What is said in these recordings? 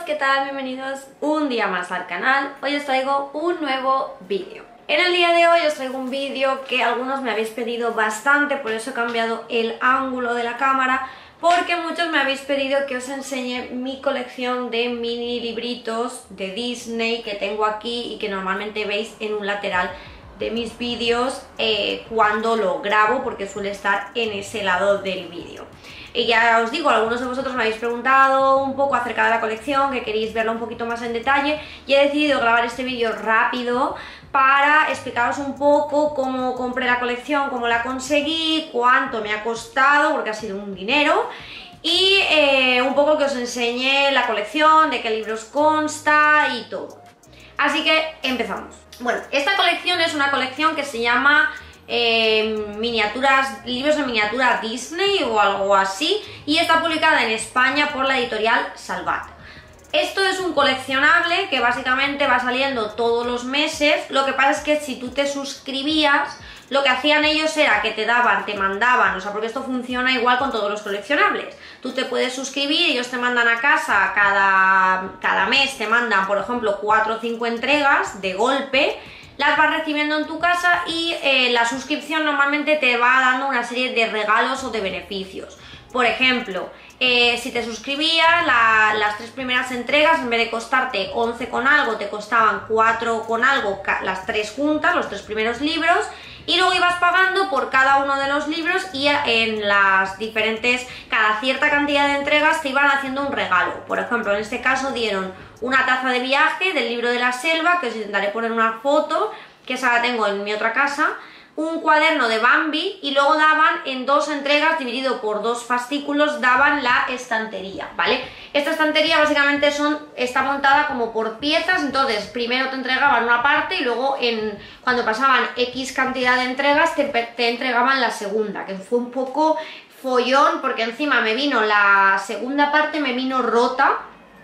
¿qué tal? Bienvenidos un día más al canal. Hoy os traigo un nuevo vídeo. En el día de hoy os traigo un vídeo que algunos me habéis pedido bastante, por eso he cambiado el ángulo de la cámara, porque muchos me habéis pedido que os enseñe mi colección de mini libritos de Disney que tengo aquí y que normalmente veis en un lateral de mis vídeos cuando lo grabo, porque suele estar en ese lado del vídeo. Y ya os digo, algunos de vosotros me habéis preguntado un poco acerca de la colección, que queréis verla un poquito más en detalle, y he decidido grabar este vídeo rápido para explicaros un poco cómo compré la colección, cómo la conseguí, cuánto me ha costado, porque ha sido un dinero, y un poco que os enseñe la colección, de qué libros consta y todo. Así que empezamos. Bueno, esta colección es una colección que se llama libros de miniatura Disney o algo así, y está publicada en España por la editorial Salvat. Esto es un coleccionable que básicamente va saliendo todos los meses. Lo que pasa es que si tú te suscribías, lo que hacían ellos era que te mandaban, o sea, porque esto funciona igual con todos los coleccionables. Tú te puedes suscribir, ellos te mandan a casa cada mes, te mandan, por ejemplo, 4 o 5 entregas de golpe, las vas recibiendo en tu casa y la suscripción normalmente te va dando una serie de regalos o de beneficios. Por ejemplo, si te suscribías, las 3 primeras entregas, en vez de costarte 11 con algo, te costaban 4 con algo las 3 juntas, los 3 primeros libros, y luego ibas pagando por cada uno de los libros, y en las diferentes, cada cierta cantidad de entregas te iban haciendo un regalo. Por ejemplo, en este caso dieron una taza de viaje del libro de la selva, que os intentaré poner una foto, que esa la tengo en mi otra casa, un cuaderno de Bambi, y luego daban en 2 entregas, dividido por 2 fascículos, daban la estantería, ¿vale? Esta estantería básicamente está montada como por piezas. Entonces primero te entregaban una parte y luego cuando pasaban X cantidad de entregas te entregaban la segunda, que fue un poco follón, porque encima me vino la segunda parte, me vino rota.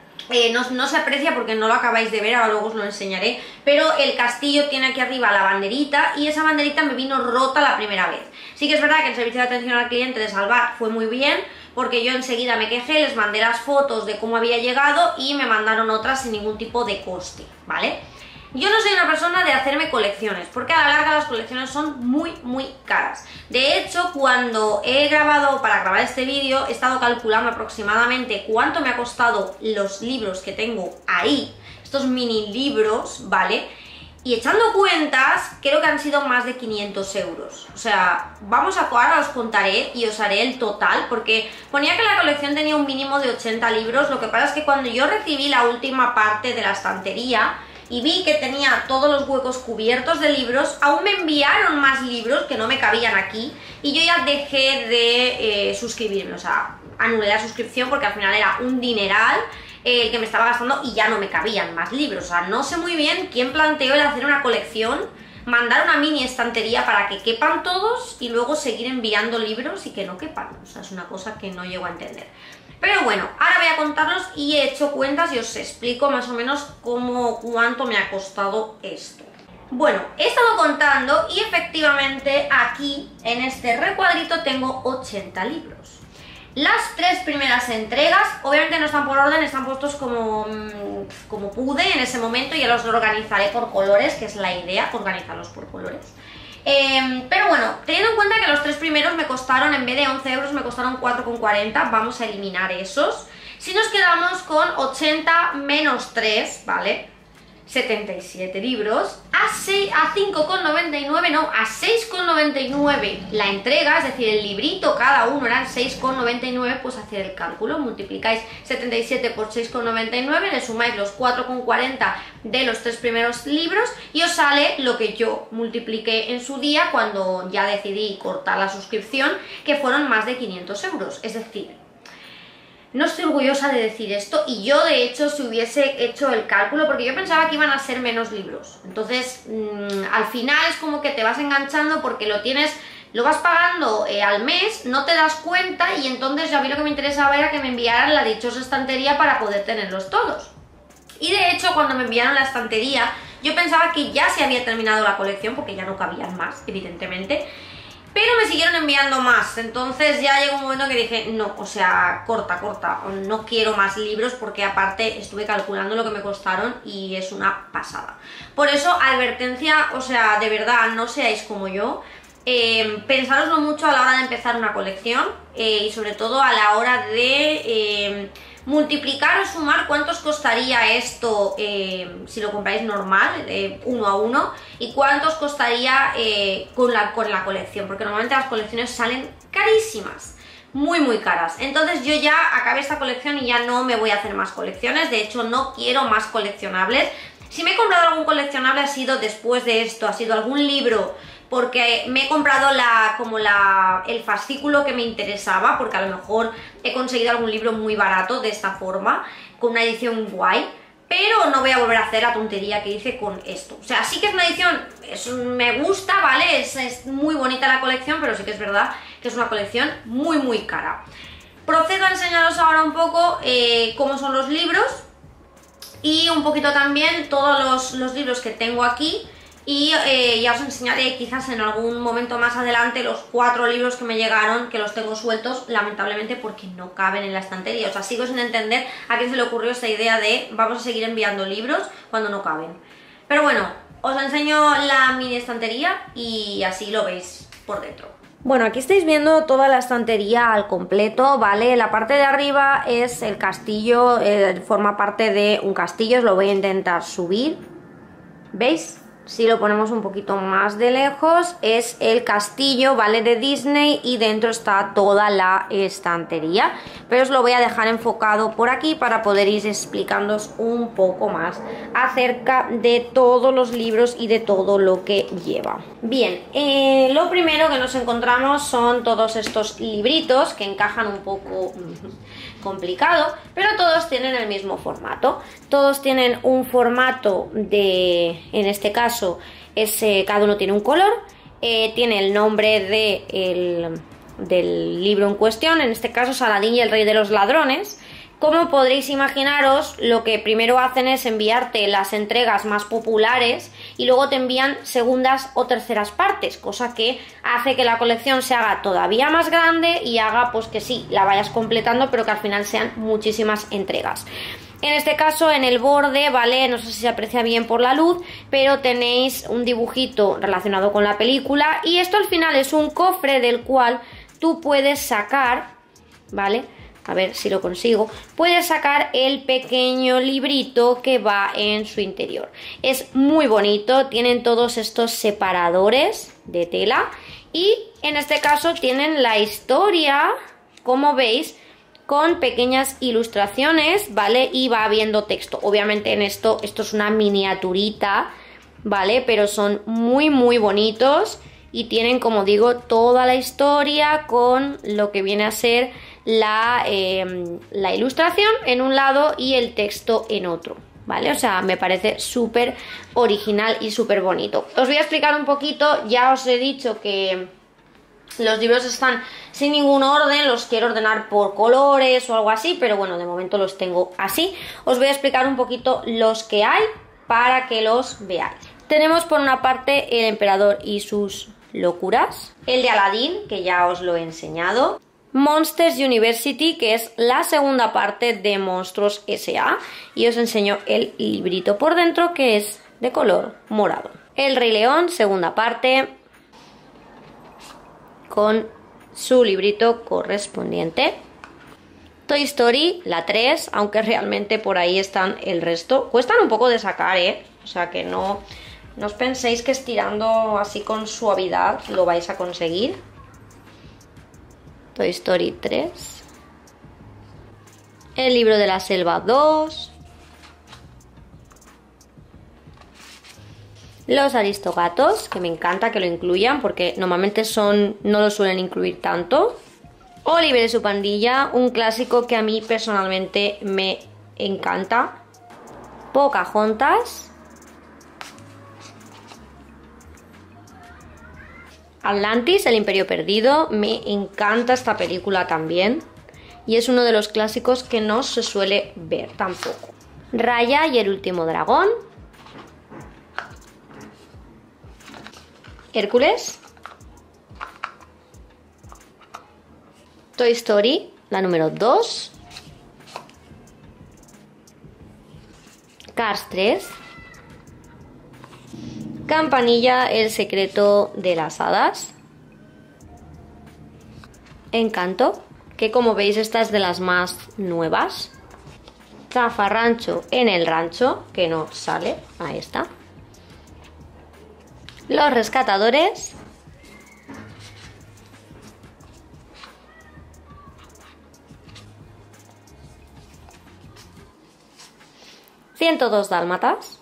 No se aprecia porque no lo acabáis de ver, ahora luego os lo enseñaré, pero el castillo tiene aquí arriba la banderita, y esa banderita me vino rota la primera vez. Sí que es verdad que el servicio de atención al cliente de Salvat fue muy bien, porque yo enseguida me quejé, les mandé las fotos de cómo había llegado y me mandaron otras sin ningún tipo de coste, ¿vale? Yo no soy una persona de hacerme colecciones, porque a la larga las colecciones son muy caras. De hecho, cuando para grabar este vídeo, he estado calculando aproximadamente cuánto me ha costado los libros que tengo ahí, estos mini libros, ¿vale? Y echando cuentas, creo que han sido más de 500 euros. O sea, ahora os contaré y os haré el total, porque ponía que la colección tenía un mínimo de 80 libros. Lo que pasa es que cuando yo recibí la última parte de la estantería y vi que tenía todos los huecos cubiertos de libros, aún me enviaron más libros que no me cabían aquí, y yo ya dejé de suscribirme, o sea, anulé la suscripción, porque al final era un dineral el que me estaba gastando y ya no me cabían más libros. O sea, no sé muy bien quién planteó el hacer una colección, mandar una mini estantería para que quepan todos y luego seguir enviando libros y que no quepan. O sea, es una cosa que no llego a entender. Pero bueno, ahora voy a contaros y he hecho cuentas y os explico más o menos cuánto me ha costado esto. Bueno, he estado contando y efectivamente aquí en este recuadrito tengo 80 libros. Las 3 primeras entregas, obviamente no están por orden, están puestos como pude en ese momento. Ya los organizaré por colores, que es la idea, organizarlos por colores. Pero bueno, teniendo en cuenta que los 3 primeros me costaron, en vez de 11 euros, me costaron 4,40, vamos a eliminar esos. Si nos quedamos con 80 menos 3, ¿vale? 77 libros, a 5,99, no, a 6,99 la entrega, es decir, el librito cada uno eran 6,99, pues haced el cálculo, multiplicáis 77 por 6,99, le sumáis los 4,40 de los 3 primeros libros y os sale lo que yo multipliqué en su día cuando ya decidí cortar la suscripción, que fueron más de 500 euros, es decir, no estoy orgullosa de decir esto, y yo de hecho si hubiese hecho el cálculo, porque yo pensaba que iban a ser menos libros, entonces al final es como que te vas enganchando porque lo vas pagando al mes, no te das cuenta, y entonces a mí lo que me interesaba era que me enviaran la dichosa estantería para poder tenerlos todos. Y de hecho cuando me enviaron la estantería yo pensaba que ya se había terminado la colección, porque ya no cabían más, evidentemente. Pero me me siguieron enviando más, entonces ya llegó un momento que dije, no, o sea, corta, no quiero más libros porque aparte estuve calculando lo que me costaron y es una pasada. Por eso, advertencia, o sea, de verdad, no seáis como yo. Pensároslo mucho a la hora de empezar una colección y sobre todo a la hora de multiplicar o sumar cuántos costaría esto si lo compráis normal, uno a uno, y cuántos costaría con la colección, porque normalmente las colecciones salen carísimas, muy caras. Entonces yo ya acabé esta colección y ya no me voy a hacer más colecciones, de hecho no quiero más coleccionables. Si me he comprado algún coleccionable ha sido después de esto, ha sido algún libro, porque me he comprado el fascículo que me interesaba, porque a lo mejor he conseguido algún libro muy barato de esta forma, con una edición guay, pero no voy a volver a hacer la tontería que hice con esto. O sea, sí que es una edición, me gusta, ¿vale? Es muy bonita la colección, pero sí que es verdad que es una colección muy cara. Procedo a enseñaros ahora un poco cómo son los libros y un poquito también todos los libros que tengo aquí. Y ya os enseñaré quizás en algún momento más adelante los 4 libros que me llegaron, que los tengo sueltos, lamentablemente porque no caben en la estantería. O sea, sigo sin entender a quién se le ocurrió esta idea de vamos a seguir enviando libros cuando no caben. Pero bueno, os enseño la mini estantería y así lo veis por dentro. Bueno, aquí estáis viendo toda la estantería al completo, ¿vale? La parte de arriba es el castillo, forma parte de un castillo, os lo voy a intentar subir, ¿veis? Si lo ponemos un poquito más de lejos, es el castillo, ¿vale? De Disney, y dentro está toda la estantería. Pero os lo voy a dejar enfocado por aquí para poder ir explicándoos un poco más acerca de todos los libros y de todo lo que lleva. Bien, lo primero que nos encontramos son todos estos libritos que encajan un poco complicado, pero todos tienen el mismo formato. Todos tienen un formato de, en este caso, cada uno tiene un color, tiene el nombre del libro en cuestión, en este caso Saladín y el Rey de los Ladrones. Como podréis imaginaros, lo que primero hacen es enviarte las entregas más populares y luego te envían segundas o terceras partes, cosa que hace que la colección se haga todavía más grande y haga pues que sí, la vayas completando, pero que al final sean muchísimas entregas. En este caso, en el borde, ¿vale? No sé si se aprecia bien por la luz, pero tenéis un dibujito relacionado con la película y esto al final es un cofre del cual tú puedes sacar, ¿vale? A ver si lo consigo. Puedes sacar el pequeño librito que va en su interior. Es muy bonito, tienen todos estos separadores de tela y en este caso tienen la historia, como veis, con pequeñas ilustraciones, ¿vale? Y va habiendo texto. Obviamente en esto es una miniaturita, ¿vale? Pero son muy bonitos y tienen, como digo, toda la historia con lo que viene a ser la ilustración en un lado y el texto en otro, ¿vale? O sea, me parece súper original y súper bonito. Os voy a explicar un poquito, ya os he dicho que los libros están sin ningún orden, los quiero ordenar por colores o algo así, pero bueno, de momento los tengo así. Os voy a explicar un poquito los que hay para que los veáis. Tenemos por una parte El Emperador y sus locuras, el de Aladín, que ya os lo he enseñado, Monsters University, que es la segunda parte de Monstruos S.A. y os enseño el librito por dentro, que es de color morado. El Rey León, segunda parte, con su librito correspondiente. Toy Story, la 3, aunque realmente por ahí están el resto. Cuestan un poco de sacar, o sea que no os penséis que estirando así con suavidad lo vais a conseguir. Toy Story 3. El libro de la selva 2. Los Aristogatos, que me encanta que lo incluyan porque normalmente no lo suelen incluir tanto. Oliver y su pandilla, un clásico que a mí personalmente me encanta. Pocahontas. Atlantis, el Imperio Perdido, me encanta esta película también y es uno de los clásicos que no se suele ver tampoco. Raya y el último dragón. Hércules. Toy Story, la número 2. Cars 3. Campanilla, El secreto de las hadas. Encanto, que como veis esta es de las más nuevas. Zafarrancho en el rancho, que no sale, ahí está. Los rescatadores. ...102 dálmatas.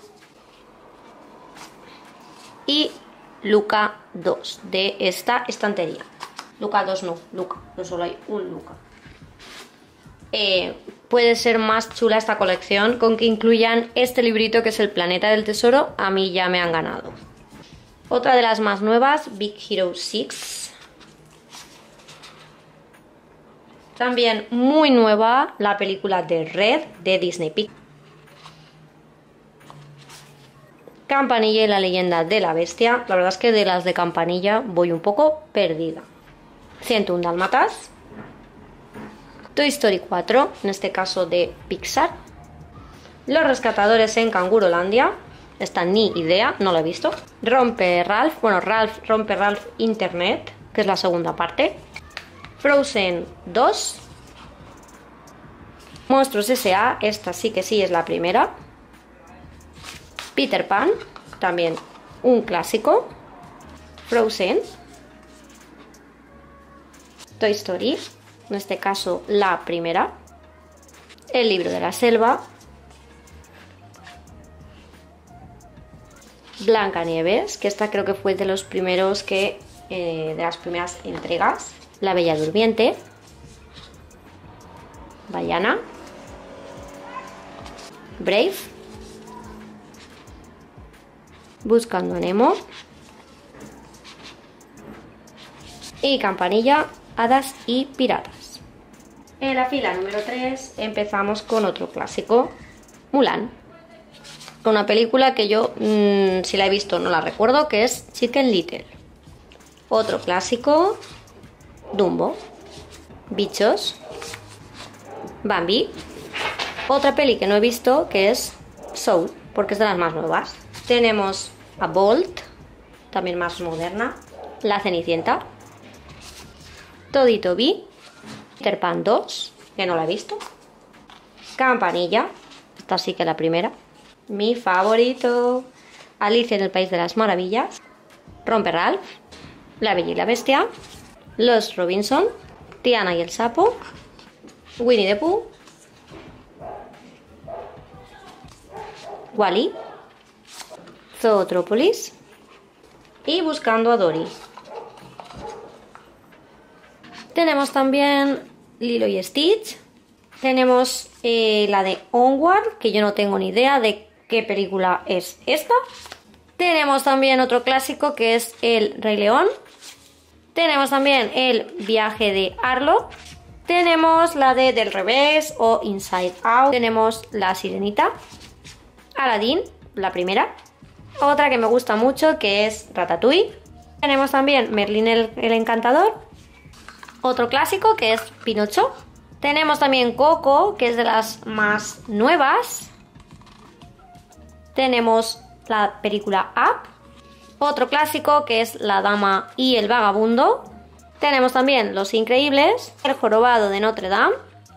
Y Luca 2, de esta estantería. Luca 2 no solo hay un Luca. Puede ser más chula esta colección con que incluyan este librito que es El planeta del tesoro. A mí ya me han ganado. Otra de las más nuevas, Big Hero 6. También muy nueva la película de Red de Disney Pixar. Campanilla y la leyenda de la bestia. La verdad es que de las de Campanilla voy un poco perdida. 101 dálmatas. Toy Story 4, en este caso de Pixar. Los rescatadores en Cangurolandia. Esta ni idea, no la he visto. Rompe Ralph, bueno, Rompe Ralph Internet, que es la segunda parte. Frozen 2. Monstruos S.A., esta sí que sí es la primera. Peter Pan, también un clásico. Frozen. Toy Story, en este caso la primera. El libro de la selva. Blancanieves, que esta creo que fue de los primeros de las primeras entregas. La Bella Durmiente. Vaiana. Brave. Buscando a Nemo. Y Campanilla, Hadas y Piratas. En la fila número 3 empezamos con otro clásico, Mulan. Una película que yo, si la he visto, no la recuerdo, que es Chicken Little. Otro clásico, Dumbo. Bichos. Bambi. Otra peli que no he visto, que es Soul, porque es de las más nuevas. Tenemos a Bolt, también más moderna. La Cenicienta. Toddy Toby. Peter Pan 2, que no la he visto. Campanilla, esta sí que es la primera. Mi favorito, Alicia en el País de las Maravillas. Rompe Ralph. La Bella y la Bestia. Los Robinson. Tiana y el Sapo. Winnie the Pooh. Wall-E. Zootrópolis. Y Buscando a Dory. Tenemos también Lilo y Stitch. Tenemos la de Onward, que yo no tengo ni idea de qué película es esta. Tenemos también otro clásico que es El Rey León. Tenemos también El viaje de Arlo. Tenemos la de Del Revés o Inside Out. Tenemos La Sirenita. Aladdin, la primera. Otra que me gusta mucho que es Ratatouille. Tenemos también Merlín el Encantador. Otro clásico que es Pinocho. Tenemos también Coco, que es de las más nuevas. Tenemos la película Up. Otro clásico que es La Dama y el Vagabundo. Tenemos también Los Increíbles. El Jorobado de Notre Dame.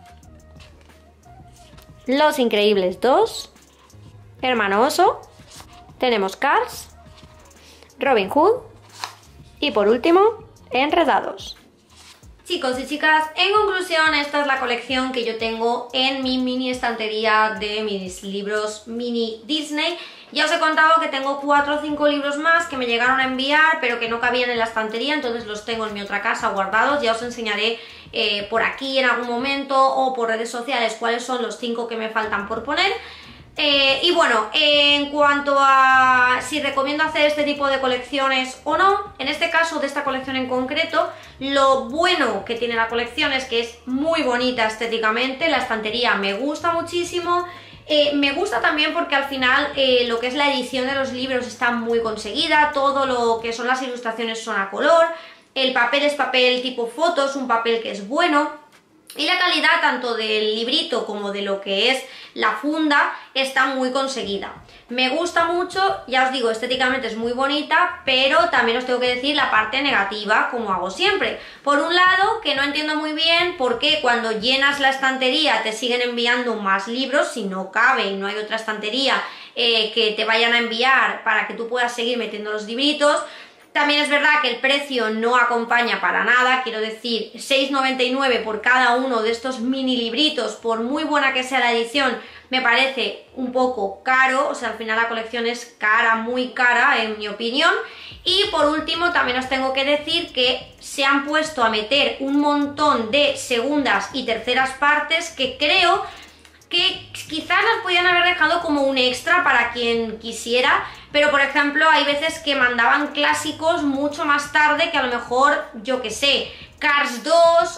Los Increíbles 2. Hermano Oso. Tenemos Cars. Robin Hood. Y por último, Enredados. Chicos y chicas, en conclusión, esta es la colección que yo tengo en mi mini estantería de mis libros mini Disney. Ya os he contado que tengo 4 o 5 libros más que me llegaron a enviar, pero que no cabían en la estantería, entonces los tengo en mi otra casa guardados. Ya os enseñaré por aquí en algún momento o por redes sociales cuáles son los 5 que me faltan por poner. Y bueno, en cuanto a si recomiendo hacer este tipo de colecciones o no, en este caso de esta colección en concreto, lo bueno que tiene la colección es que es muy bonita estéticamente, la estantería me gusta muchísimo, me gusta también porque al final lo que es la edición de los libros está muy conseguida, todo lo que son las ilustraciones son a color. el papel es papel tipo fotos, un papel que es bueno. Y la calidad tanto del librito como de lo que es la funda está muy conseguida. Me gusta mucho, ya os digo, estéticamente es muy bonita, pero también os tengo que decir la parte negativa, como hago siempre. Por un lado, que no entiendo muy bien por qué cuando llenas la estantería te siguen enviando más libros, si no cabe y no hay otra estantería que te vayan a enviar para que tú puedas seguir metiendo los libritos. También es verdad que el precio no acompaña para nada, quiero decir, 6,99 por cada uno de estos mini libritos, por muy buena que sea la edición, me parece un poco caro, o sea, al final la colección es cara, muy cara, en mi opinión. Y por último, también os tengo que decir que se han puesto a meter un montón de segundas y terceras partes que creo que quizás las podían haber dejado como un extra para quien quisiera, pero por ejemplo hay veces que mandaban clásicos mucho más tarde que a lo mejor, yo que sé, Cars 2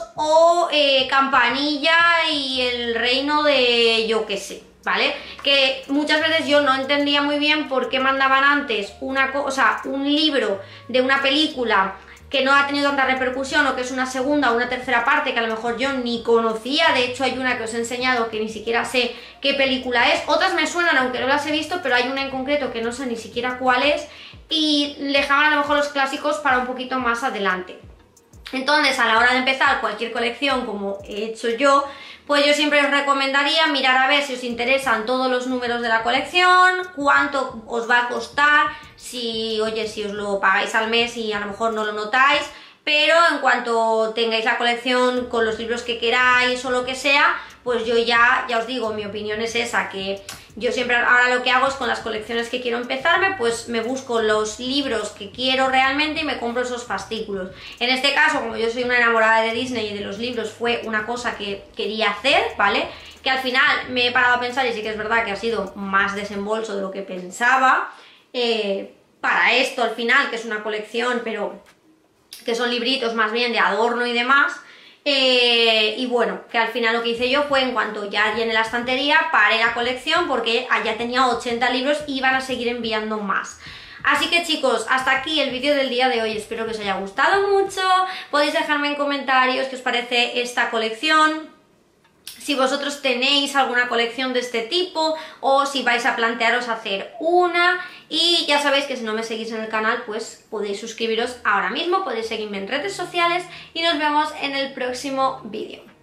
o Campanilla y el reino de yo que sé, ¿vale? Que muchas veces yo no entendía muy bien por qué mandaban antes una cosa, un libro de una película que no ha tenido tanta repercusión o que es una segunda o una tercera parte que a lo mejor yo ni conocía. De hecho hay una que os he enseñado que ni siquiera sé qué película es, otras me suenan aunque no las he visto, pero hay una en concreto que no sé ni siquiera cuál es y dejaban a lo mejor los clásicos para un poquito más adelante. Entonces, a la hora de empezar cualquier colección, como he hecho yo, pues yo siempre os recomendaría mirar a ver si os interesan todos los números de la colección, cuánto os va a costar, si, oye, si os lo pagáis al mes y a lo mejor no lo notáis, pero en cuanto tengáis la colección con los libros que queráis o lo que sea, pues yo ya os digo, mi opinión es esa, que yo siempre ahora lo que hago es con las colecciones que quiero empezarme, pues me busco los libros que quiero realmente y me compro esos fascículos. En este caso, como yo soy una enamorada de Disney y de los libros, fue una cosa que quería hacer, ¿vale? Que al final me he parado a pensar y sí que es verdad que ha sido más desembolso de lo que pensaba para esto al final, que es una colección, pero que son libritos más bien de adorno y demás. Y bueno, que al final lo que hice yo fue, en cuanto ya llené la estantería, paré la colección porque allá tenía 80 libros y iban a seguir enviando más. Así que chicos, hasta aquí el vídeo del día de hoy, espero que os haya gustado mucho. Podéis dejarme en comentarios qué os parece esta colección, si vosotros tenéis alguna colección de este tipo o si vais a plantearos hacer una. Y ya sabéis que si no me seguís en el canal, pues podéis suscribiros ahora mismo, podéis seguirme en redes sociales y nos vemos en el próximo vídeo.